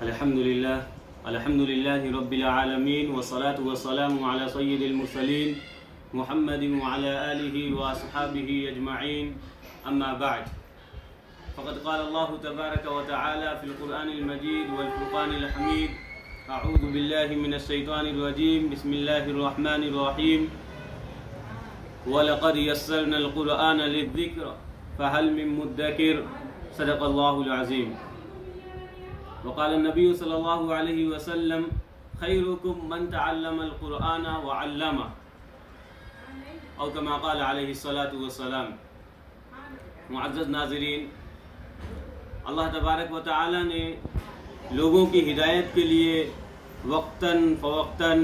الحمدللہ رب العالمین والصلاة والسلام علی سید المرسلین محمد وعلی آلہ واصحابہ اجمعین اما بعد فقد قال اللہ تبارک وتعالی فی القرآن المجید والفرقان الحمید اعوذ باللہ من الشیطان الرجیم بسم اللہ الرحمن الرحیم وَلَقَدْ يَسَّرْنَا الْقُرْآنَ لِلذِّكْرِ فَهَلْ مِن مُدَّكِرٍ صدق اللہ العظیم. وقال النبی صلی اللہ علیہ وسلم خیرکم من تعلم القرآن وعلمہ او کما قال علیہ الصلاۃ والسلام. معزز ناظرین، اللہ تبارک و تعالی نے لوگوں کی ہدایت کے لیے وقتاً فوقتاً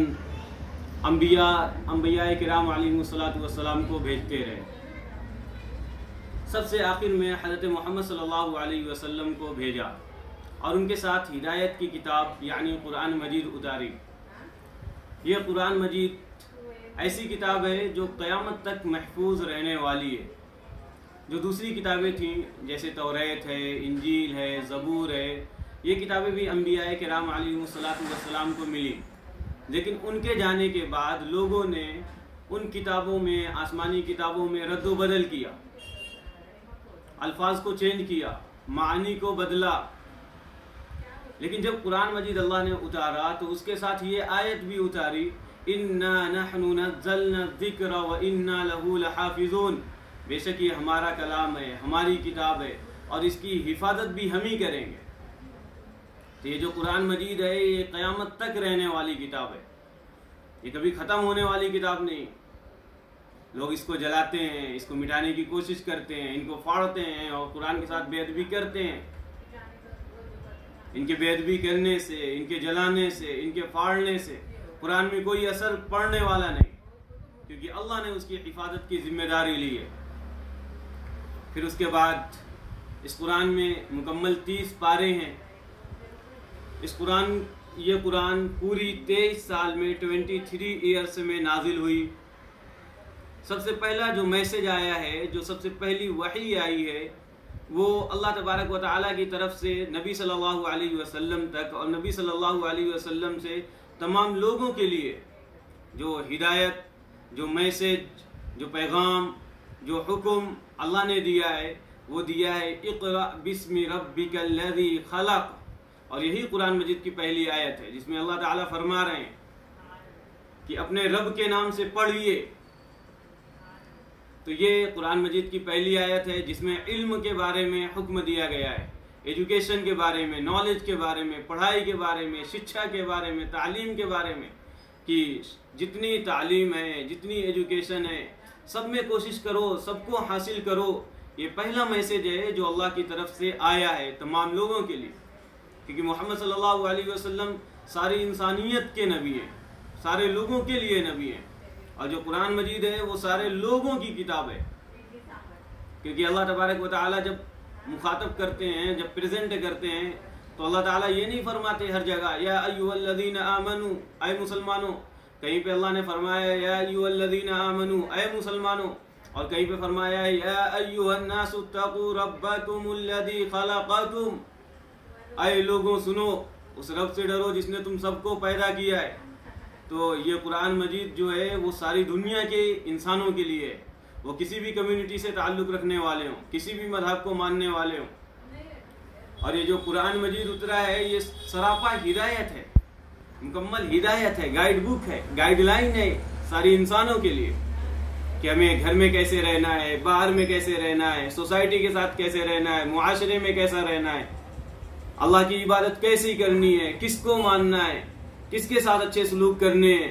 انبیاء کرام علیہ الصلاۃ والسلام کو بھیجتے رہے. سب سے آخر میں حضرت محمد صلی اللہ علیہ وسلم کو بھیجا اور ان کے ساتھ ہدایت کی کتاب یعنی قرآن مجید اتاری. یہ قرآن مجید ایسی کتاب ہے جو قیامت تک محفوظ رہنے والی ہے. جو دوسری کتابیں تھیں جیسے توریت ہے، انجیل ہے، زبور ہے، یہ کتابیں بھی انبیاء کرام علیہ الصلاۃ والسلام کو ملی، لیکن ان کے جانے کے بعد لوگوں نے ان کتابوں میں، آسمانی کتابوں میں رد و بدل کیا، الفاظ کو چینج کیا، معانی کو بدلا. لیکن جب قرآن مجید اللہ نے اتارا تو اس کے ساتھ یہ آیت بھی اتاری، اِنَّا نَحْنُ نَزَّلْنَا الذِّكْرَ وَإِنَّا لَهُ لَحَافِظُونَ. بے شک یہ ہمارا کلام ہے، ہماری کتاب ہے اور اس کی حفاظت بھی ہم ہی کریں گے. تو یہ جو قرآن مجید ہے یہ قیامت تک رہنے والی کتاب ہے، یہ کبھی ختم ہونے والی کتاب نہیں. لوگ اس کو جلاتے ہیں، اس کو مٹانے کی کوشش کرتے ہیں، ان کو پھاڑتے ہیں اور قرآن کے ساتھ بے ادبی کرتے ہیں. ان کے بے ادبی کرنے سے، ان کے جلانے سے، ان کے پھاڑنے سے قرآن میں کوئی اثر پڑنے والا نہیں، کیونکہ اللہ نے اس کی حفاظت کی ذمہ داری لی ہے. پھر اس کے بعد اس قرآن میں مکمل 30 پارے ہیں. یہ قرآن پوری 23 سال میں 23 ایئرس میں نازل ہوئی. سب سے پہلا جو میسج آیا ہے، جو سب سے پہلی وحی آئی ہے، وہ اللہ تبارک و تعالیٰ کی طرف سے نبی صلی اللہ علیہ وسلم تک، اور نبی صلی اللہ علیہ وسلم سے تمام لوگوں کے لیے جو ہدایت، جو میسج، جو پیغام، جو حکم اللہ نے دیا ہے وہ دیا ہے اقرأ بسم ربک الذی خلق. اور یہی قرآن مجید کی پہلی آیت ہے جس میں اللہ تعالیٰ فرما رہے ہیں کہ اپنے رب کے نام سے پڑھیے. تو یہ قرآن مجید کی پہلی آیت ہے جس میں علم کے بارے میں حکم دیا گیا ہے، ایجوکیشن کے بارے میں، نالج کے بارے میں، پڑھائی کے بارے میں، شکشا کے بارے میں، تعلیم کے بارے میں، کہ جتنی تعلیم ہے، جتنی ایجوکیشن ہے، سب میں کوشش کرو، سب کو حاصل کرو. یہ پہلا میسج ہے جو اللہ کی طرف سے آیا ہے تمام لوگوں کے لیے، کیونکہ محمد صلی اللہ علیہ وسلم ساری انسانیت کے نبی ہیں، سارے لوگوں کے لیے نبی ہیں. اور جو قرآن مجید ہے وہ سارے لوگوں کی کتاب ہے، کیونکہ اللہ تبارک و تعالیٰ جب مخاطب کرتے ہیں، جب پریزنٹ کرتے ہیں تو اللہ تعالیٰ یہ نہیں فرماتے ہر جگہ یا ایھا الذین آمنو، اے مسلمانوں. کہیں پہ اللہ نے فرمایا یا ایھا الذین آمنو، اے مسلمانوں، اور کہیں پہ فرمایا یا ایھا الناس اتقوا ربکم الذی خلقکم، اے لوگوں سنو، اس رب سے ڈرو جس نے تم سب کو پیدا کیا ہے. تو یہ قرآن مجید جو ہے وہ ساری دنیا کے انسانوں کے لیے ہے، وہ کسی بھی کمیونٹی سے تعلق رکھنے والے ہوں، کسی بھی مذہب کو ماننے والے ہوں. اور یہ جو قرآن مجید اترا ہے یہ سراپا ہدایت ہے، مکمل ہدایت ہے، گائیڈ بک ہے، گائیڈ لائن ہے ساری انسانوں کے لیے کہ ہمیں گھر میں کیسے رہنا ہے، باہر میں کیسے رہنا ہے، سوسائٹی کے ساتھ کیسے رہنا ہے، معاشرے میں کیسا رہنا ہے، اللہ کی عبادت کیسی کرنی ہے، کس کو ماننا ہے، کس کے ساتھ اچھے سلوک کرنے ہیں،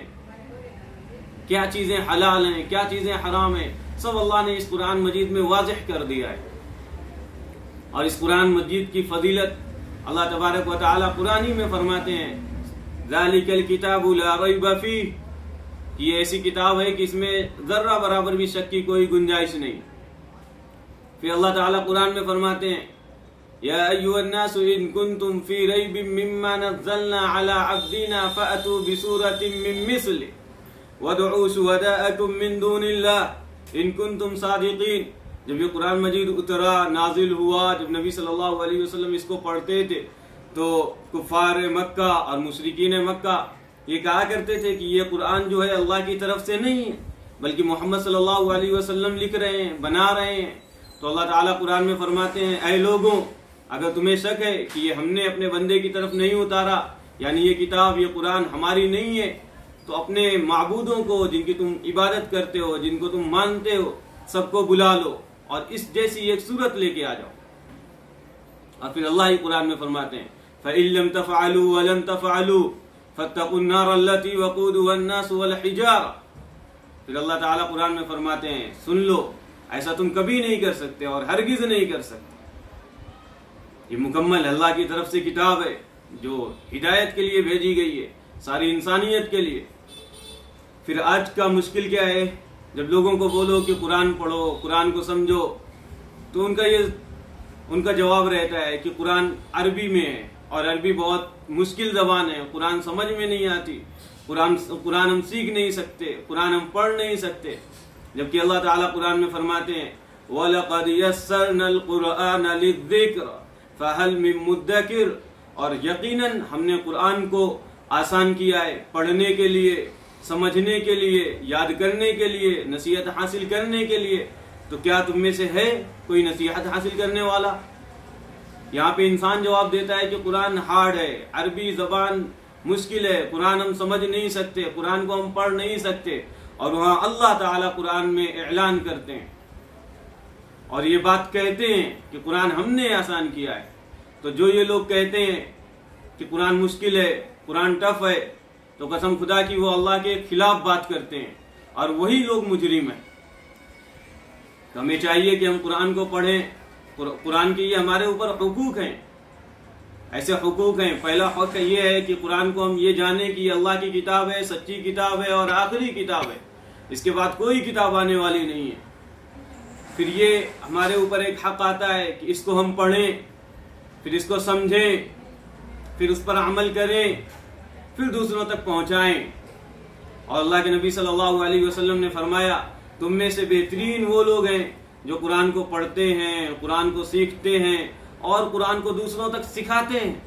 کیا چیزیں حلال ہیں، کیا چیزیں حرام ہیں، سب اللہ نے اس قرآن مجید میں واضح کر دیا ہے. اور اس قرآن مجید کی فضیلت اللہ تبارک و تعالیٰ قرآن ہی میں فرماتے ہیں ذالک الکتاب لا ریب فیہ، یہ ایسی کتاب ہے کہ اس میں ذرہ برابر بھی شک کی کوئی گنجائش نہیں. پھر اللہ تعالیٰ قرآن میں فرماتے ہیں یا ایھا الناس ان کنتم فی ریب مما نزلنا علی عبدنا فأتوا بسورۃ من مثلہ وادعوا شہداءکم من دون اللہ ان کنتم صادقین. جب یہ قرآن مجید اترا، نازل ہوا، جب نبی صلی اللہ علیہ وسلم اس کو پڑھتے تھے تو کفار مکہ اور مشرکین مکہ یہ کہا کرتے تھے کہ یہ قرآن جو ہے اللہ کی طرف سے نہیں ہے بلکہ محمد صلی اللہ علیہ وسلم لکھ رہے ہیں، بنا رہے ہیں۔ تو اللہ تعالیٰ قرآن میں فرماتے ہیں اے لوگوں اگر تمہیں شک ہے کہ یہ ہم نے اپنے بندے کی طرف نہیں اتارا، یعنی یہ کتاب یہ قرآن ہماری نہیں ہے، تو اپنے معبودوں کو جن کی تم عبادت کرتے ہو، جن کو تم مانتے ہو، سب کو بلا لو اور اس جیسی ایک صورت لے کے آ جاؤ۔ اور پھر اللہ ہی قرآن میں فرماتے ہیں فَإِن لَمْ تَفْعَلُوا وَلَن تَفْعَلُوا فَاتَّقُوا النَّارَ الَّتِي وَقُودُهَا النَّاسُ وَالْحِجَارَةُ۔ پھر اللہ تعالیٰ قرآن میں فرماتے ہیں سن لو، ایسا تم کبھی نہیں کر سکتے اور ہرگز نہیں کر سکتے۔ یہ مکمل اللہ کی طرف سے کتاب ہے جو ہدایت کے لیے بھیجی گئی ہے، ساری انسانیت کے لیے۔ پھر آج کا مشکل کیا ہے، جب لوگوں کو بولو کہ قرآن پڑھو، قرآن کو سمجھو، تو ان کا جواب رہتا ہے کہ قرآن عربی میں ہے اور عربی بہت مشکل زبان ہے، قرآن سمجھ میں نہیں آتی، قرآن ہم سیکھ نہیں سکتے، قرآن ہم پڑھ نہیں سکتے۔ جبکہ اللہ تعالیٰ قرآن میں فرماتے ہیں وَلَقَدْ يَسَّرْنَا الْقُرْآنَ لِلذِّكْرِ فَهَلْ مِن مُدَّكِرٍ، اور یقیناً ہم نے قرآن کو آسان کیا ہے پڑھنے کے لیے، سمجھنے کے لیے، یاد کرنے کے لیے، نصیحت حاصل کرنے کے لیے، تو کیا تم میں سے ہے کوئی نصیحت حاصل کرنے والا؟ یہاں پہ انسان جواب دیتا ہے کہ قرآن ہارڈ ہے، عربی زبان مشکل ہے، قرآن ہم سمجھ نہیں سکتے، قرآن کو ہم پڑھ نہیں سکتے، اور وہاں اللہ تعالیٰ قرآن میں اعلان کرتے ہیں اور یہ بات کہتے ہیں کہ قرآن ہم نے آسان کیا ہے۔ تو جو یہ لوگ کہتے ہیں کہ قرآن مشکل ہے، قرآن ٹف ہے، تو قسم خدا کی وہ اللہ کے خلاف بات کرتے ہیں اور وہی لوگ مجرم ہیں۔ تو ہمیں چاہیے کہ ہم قرآن کو پڑھیں، قرآن کے یہ ہمارے اوپر حقوق ہیں، ایسے حقوق ہیں۔ پہلا حق یہ ہے کہ قرآن کو ہم یہ جانیں کہ یہ اللہ کی کتاب ہے، سچی کتاب ہے اور آخری کتاب ہے، اس کے بعد کوئی کتاب آنے والی نہیں ہے۔ پھر یہ ہمارے اوپر ایک حق آتا ہے کہ اس کو ہم پڑھیں، پھر اس کو سمجھیں، پھر اس پر عمل کریں، پھر دوسروں تک پہنچائیں۔ اور اللہ کے نبی صلی اللہ علیہ وسلم نے فرمایا تم میں سے بہترین وہ لوگ ہیں جو قرآن کو پڑھتے ہیں، قرآن کو سیکھتے ہیں اور قرآن کو دوسروں تک سکھاتے ہیں۔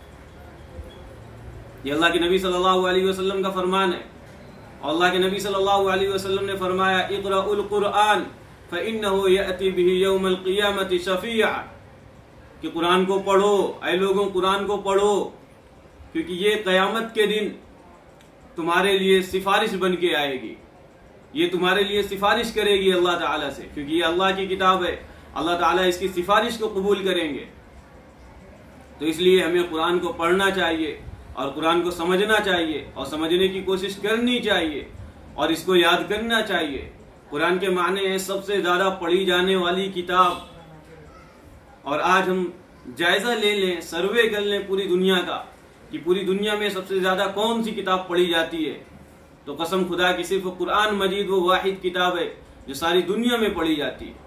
یہ اللہ کے نبی صلی اللہ علیہ وسلم کا فرمان ہے۔ اور اللہ کے نبی صلی اللہ علیہ وسلم نے فرمایا اقرأوا القرآن فإنه يأتي به يوم القيامة شفيعا، کہ قرآن کو پڑھو، اے لوگوں قرآن کو پڑھو، کیونکہ یہ قیامت کے دن تمہارے لیے سفارش بن کے آئے گی، یہ تمہارے لیے سفارش کرے گی اللہ تعالیٰ سے، کیونکہ یہ اللہ کی کتاب ہے، اللہ تعالیٰ اس کی سفارش کو قبول کریں گے۔ تو اس لیے ہمیں قرآن کو پڑھنا چاہیے اور قرآن کو سمجھنا چاہیے اور سمجھنے کی کوشش کرنی چاہیے اور اس کو یاد کرنا چاہیے۔ قرآن کے معنی ہے سب سے زیادہ پڑھی جانے والی کتاب، اور آج ہم جائزہ لے لیں، سروے کر لیں پوری دنیا کا کہ پوری دنیا میں سب سے زیادہ کون سی کتاب پڑھی جاتی ہے، تو قسم خدا کی صرف قرآن مجید وہ واحد کتاب ہے جو ساری دنیا میں پڑھی جاتی ہے۔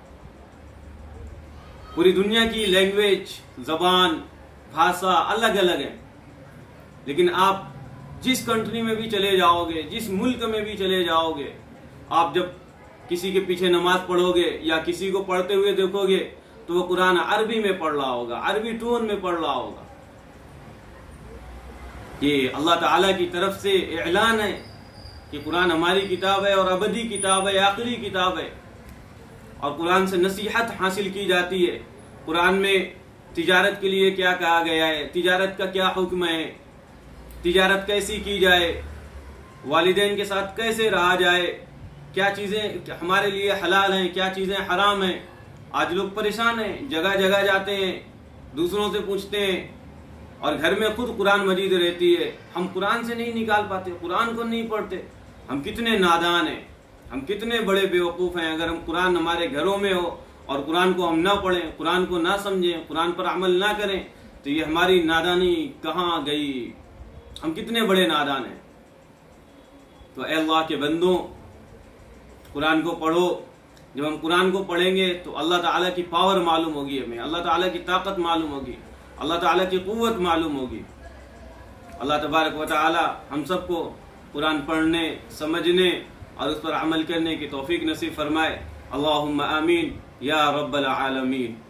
پوری دنیا کی لینگویج، زبان، بھاشا الگ الگ ہے، لیکن آپ جس کنٹری میں بھی چلے جاؤ گے، جس ملک میں بھی چلے جاؤ گے، آپ جب کسی کے پیچھے نماز پڑھو گے یا کسی کو پڑھتے ہوئے دیکھو گے تو وہ قرآن عربی میں پڑھ رہا ہوگا، عربی ٹون میں پڑھ رہا ہوگا۔ یہ اللہ تعالیٰ کی طرف سے اعلان ہے کہ قرآن ہماری کتاب ہے اور ابدی کتاب ہے، آخری کتاب ہے، اور قرآن سے نصیحت حاصل کی جاتی ہے۔ قرآن میں تجارت کے لیے کیا کہا گیا ہے، تجارت کا کیا حکم ہے، تجارت کیسی کی جائے، والدین کے ساتھ کیسے رہا جائے، کیا چیزیں ہمارے لیے حلال ہیں، کیا چیزیں حرام ہیں۔ آج لوگ پریشان ہیں، جگہ جگہ جاتے ہیں، دوسروں سے پوچھتے ہیں، اور گھر میں خود قرآن مجید رہتی ہے، ہم قرآن سے نہیں نکال پاتے، قرآن کو نہیں پڑھتے۔ ہم کتنے نادان ہیں، ہم کتنے بڑے بیوقوف ہیں اگر ہم قرآن ہمارے گھروں میں ہو اور قرآن کو ہم نہ پڑھیں، قرآن کو نہ سمجھیں، قرآن پر عمل نہ کریں، تو یہ ہماری نادانی کہاں گئی، ہم کتنے بڑے نادان ہیں۔ تو اے اللہ کے بندوں، قرآن کو پڑھو۔ جب ہم قرآن کو پڑھیں گے تو اللہ تعالیٰ کی پاور معلوم ہوگی، ہمیں اللہ تعالیٰ کی طاقت معلوم ہوگی، اللہ تعالیٰ کی قوت معلوم ہوگی۔ اللہ تبارک و تعالیٰ ہم سب کو قرآن پڑھنے، سمجھنے اور اس پر عمل کرنے کی توفیق نصیب فرمائے۔ اللہم آمین یا رب العالمین۔